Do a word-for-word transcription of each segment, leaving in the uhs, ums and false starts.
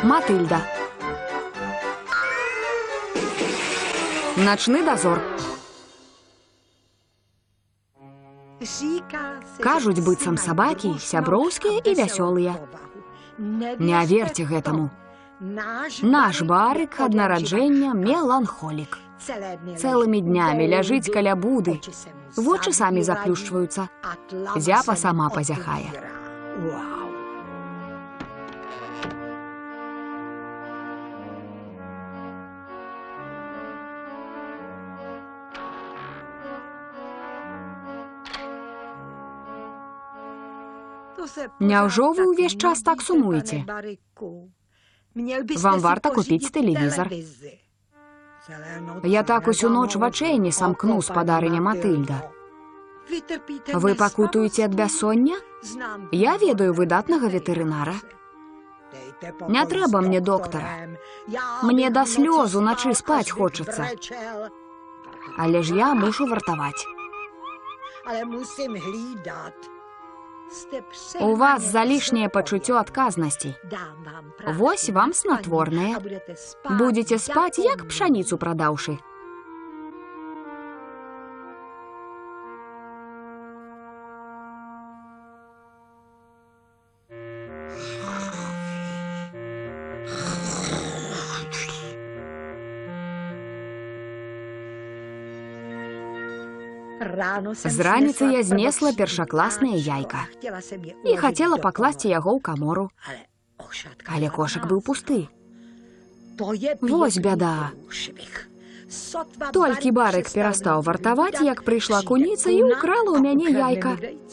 Матыльда. Начны дозор. Кажуць, быццам сабакі, сяброўскія і вясёлыя. Не верьце гэтаму. Наш барык ад нараджэння меланхолік. Цэлымі днямі ляжыць каля буды. Вочы самі заплюшчваюцца. Зяпа сама пазяхае. Няўжо вы ўвесь час так сумуеце? Вам варта купіць тэлевізор. Я так усю ноч вачэй не самкну, спадарыня Матыльда. Вы пакутуеце ад бяссоння? Я ведаю выдатнага ветэрынара. Не трэба мне доктара. Мне да слёз уначы спаць хочацца. Але ж я мушу вартаваць. У вас залішняе пачуццё адказнасці. Вось вам снатворнае. Будзеце спаць, як пшаніцу прадаўшы. З раніцы я знесла першакласнае яйка і хацела пакласці яго ў камору. Але кошык быў пусты. Вось бяда. Толькі барык перастаў вартаваць, як прыйшла куніца і ўкрала ў мяне яйка.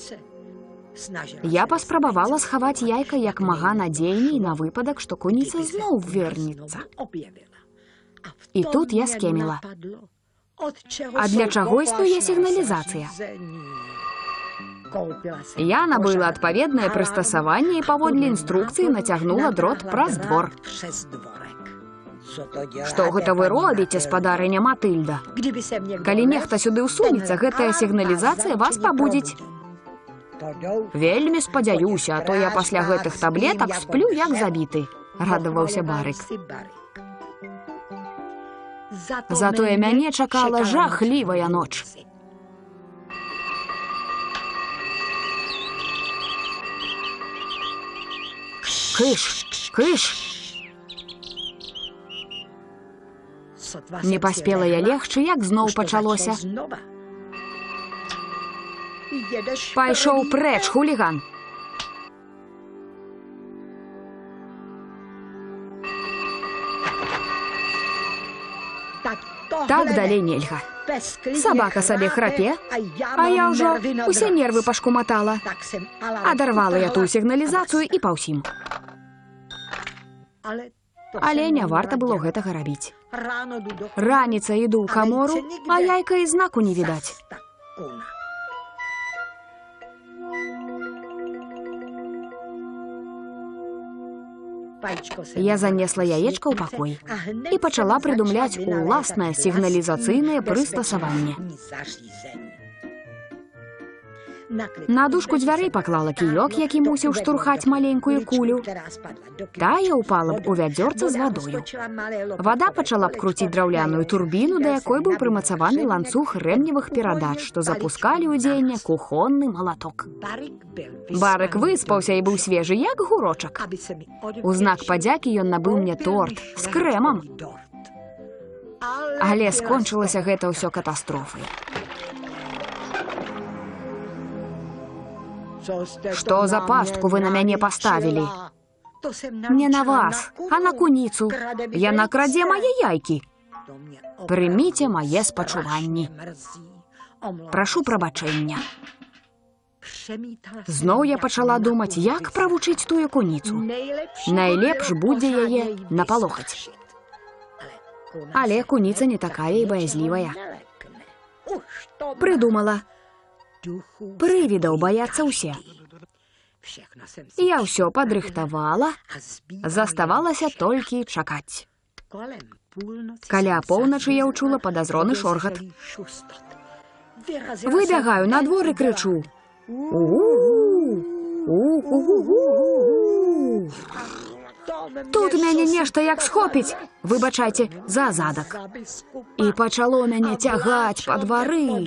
Я паспрабавала схаваць яйка як мага надзейней на выпадак, што куніца зноў вернецца. І тут я скеміла. А для чаго існуе сігналізацыя? Я набыла адпаведнае прыстасаванне і паводле інструкцыі нацягнула дрот праз двор. Што гэта вы робіце, спадарыня Матыльда? Калі нехта сюды ўсунецца, гэтая сігналізацыя вас пабудзіць. Вельмі спадзяюся, а то я пасля гэтых таблетак сплю як забіты, радаваўся барык. Затое мяне чакала жахлівая ноч. Кыш, кыш! Не паспела я легчы, як зноў пачалося. Пайшоў прэч, хуліган! Так далей нельга. Сабака сабе храпе, а я ўжо усе нервы пашкуматала. Адарвала я тую сігналізацыю і па ўсім. Але не варта было гэтага рабіць. Раніца іду ў камору, а яйка і знаку не відаць. Я занесла яечка ў пакой і пачала прыдумляць уласнае сігналізацыйнае прыстасаванне. На дужку дзвярэй паклала кіёк, які мусіў штурхаць маленькую кулю. Тая ўпала б у вядзёрца з вадою. Вада пачала б круціць драўляную турбіну, да якой быў прымацаваны ланцуг рэмневых перадач, што запускалі ў дзеянне кухонны малаток. Барык выспаўся і быў свежы, як гурочак. У знак падзякі ён набыў мне торт з крэмам. Але скончылася гэта ўсё катастрофай. Што за пастку вы на мяне паставілі? Не на вас, а на куніцу. Яна крадзе мае яйкі. Прыміце мае спачуванні. Прашу прабачэння. Зноў я пачала думаць, як правучыць тую куніцу. Найлепш будзе яе напалохаць. Але куніца не такая і баязлівая. Прыдумала. Прывідаў баяцца ўсе. Я ўсё падрыхтавала, заставалася толькі чакаць. Каля поўначы я ўчула падазроны шоргат. Выбягаю на двор і крычу: «У-у-у! У-у-у-у!» Тут мяне нешта як схопіць, выбачайце, за задак. І пачало мяне цягаць па двары.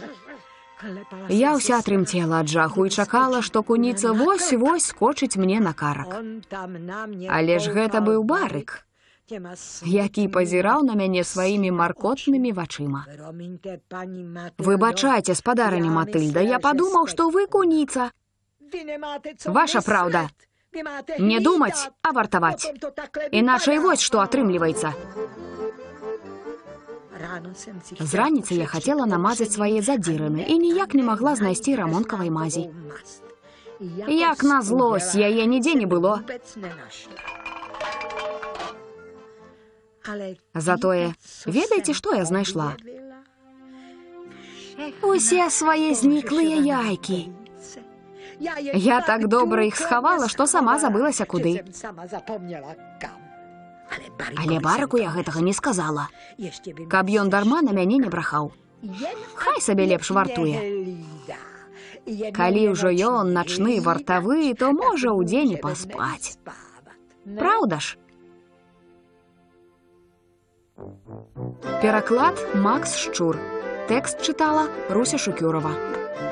Я ўся трымцела ад жаху і чакала, што куніца вось-вось скочыць мне на карак. Але ж гэта быў барык, які пазіраў на мяне сваімі маркотнымі вачыма. Выбачайце, спадарыня Матыльда, я падумаў, што вы куніца. Ваша праўда. Не думаць, а вартаваць. Іначай вось што атрымліваецца. З раніцы я хацела намазаць свае задзірыны і ніяк не магла знайсці рамонкавай мазі. Як на злосць, яе нідзе не было. Затое, ведаеце, што я знайшла? Усе свае зніклыя яйкі. Я так добра іх схавала, што сама забылася куды. Але барыку я гэтага не сказала, каб ён дарма на мяне не брахаў. Хай сабе лепш вартуе. Калі ўжо ён начны вартавы, то можа ўдзень і паспаць. Праўда ж? Пераклад Макс Шчур. Тэкст чытала Руся Шукюрова.